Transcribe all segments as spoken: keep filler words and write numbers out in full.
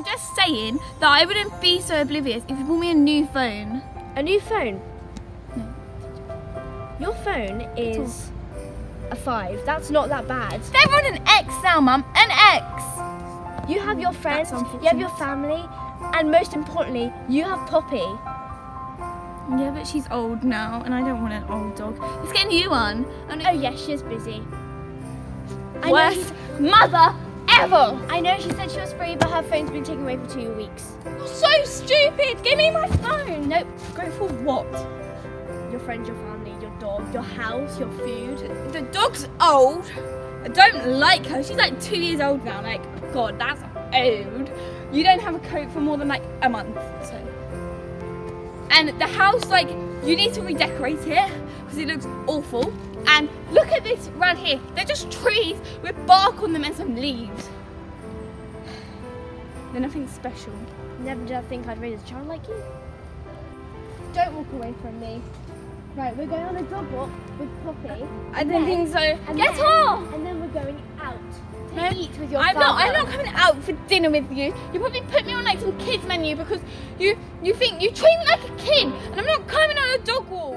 I'm just saying that I wouldn't be so oblivious if you bought me a new phone. A new phone? No. Your phone is a five. That's not that bad. They're on an X now, Mum. An X. You have your friends, That's you have your family, and most importantly, you have Poppy. Yeah, but she's old now, and I don't want an old dog. Let's get a new one. Oh yeah, she's busy. I Worst mother ever. I know she said she was free, but her phone's been taken away for two weeks. You're so stupid. Give me my phone. Nope. Go for what? Your friends, your family, your dog, your house, your food. The dog's old. I don't like her. She's like two years old now. Like, God, that's old. You don't have a coat for more than like a month. So. And the house, like, you need to redecorate it because it looks awful. And look at this around here. They're just trees with bark on them and some leaves. They're nothing special. Never did I think I'd raise a child like you. Don't walk away from me. Right, we're going on a dog walk with Poppy. I don't think so. And Get then, off! And then we're going out to No, eat with your I'm father. not. I'm not coming out for dinner with you. You probably put me on like some kids menu because you you think you treat me like a kid, and I'm not coming on a dog walk.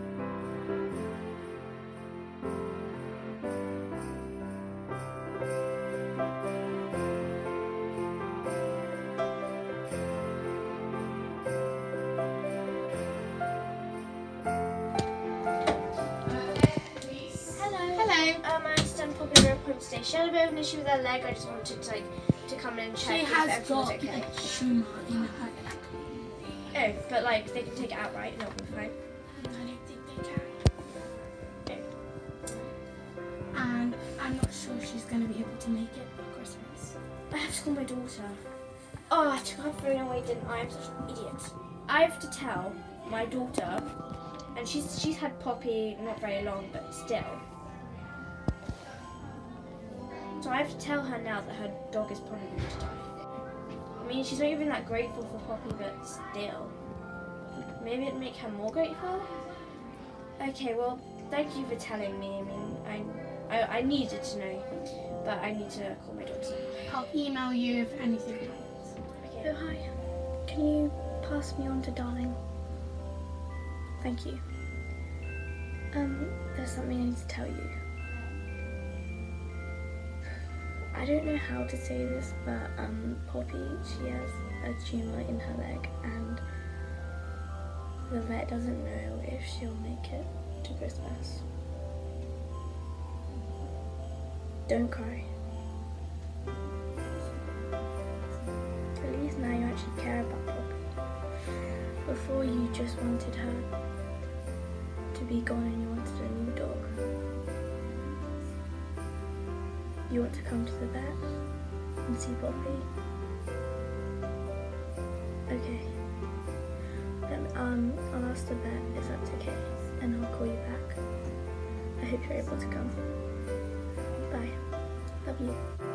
Um, I understand Poppy very important today. She had a bit of an issue with her leg. I just wanted to like to come in and check She if has everything was got okay. a tumour in her leg. Oh, but like they can take it out, right? And it'll be fine. I don't think they can. And I'm not sure she's going to be able to make it for Christmas. I have to call my daughter. Oh, I took her phone away, didn't I? I'm such an idiot. I have to tell my daughter, and she's she's had Poppy not very long, but still. So I have to tell her now that her dog is probably going to die. I mean, she's not even that grateful for Poppy, but still. Maybe it'd make her more grateful? Okay, well, thank you for telling me. I mean, I, I, I needed to know, but I need to call my daughter. I'll email you if anything happens. Okay. Oh, hi. Can you pass me on to Darling? Thank you. Um, there's something I need to tell you. I don't know how to say this, but um, Poppy, she has a tumour in her leg, and the vet doesn't know if she'll make it to Christmas. Don't cry. At least now you actually care about Poppy. Before you just wanted her to be gone and you wanted a new dog. You want to come to the vet and see Poppy? Okay. Then um, I'll ask the vet if that's okay, and I'll call you back. I hope you're able to come. Bye. Love you.